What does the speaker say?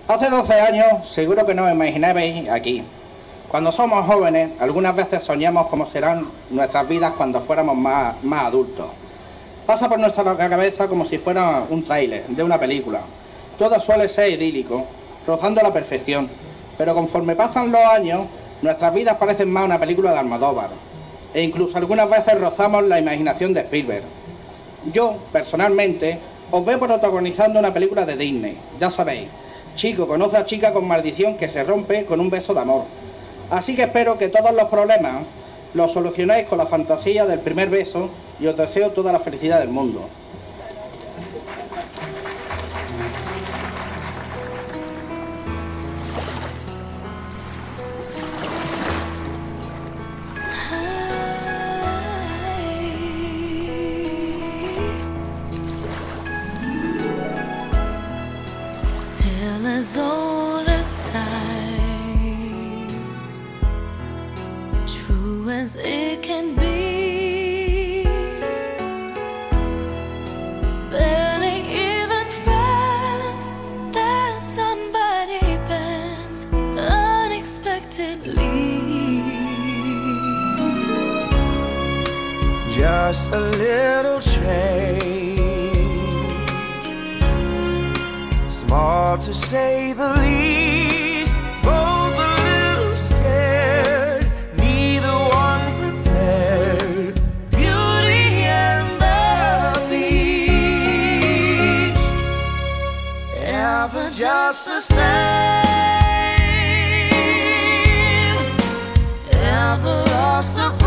Hace 12 años, seguro que no os imaginabais aquí. Cuando somos jóvenes, algunas veces soñamos cómo serán nuestras vidas cuando fuéramos más adultos. Pasa por nuestra cabeza como si fuera un tráiler de una película. Todo suele ser idílico, rozando la perfección, pero conforme pasan los años, nuestras vidas parecen más una película de Almodóvar, e incluso algunas veces rozamos la imaginación de Spielberg. Yo, personalmente, os veo protagonizando una película de Disney, ya sabéis. Chico conoce a chica con maldición que se rompe con un beso de amor. Así que espero que todos los problemas los solucionéis con la fantasía del primer beso y os deseo toda la felicidad del mundo. As old as time, true as it can be, barely even friends, that somebody bends unexpectedly. Just a little change, small to say the least, both a little scared, neither one prepared, Beauty and the Beast, ever just the same, ever a surprise.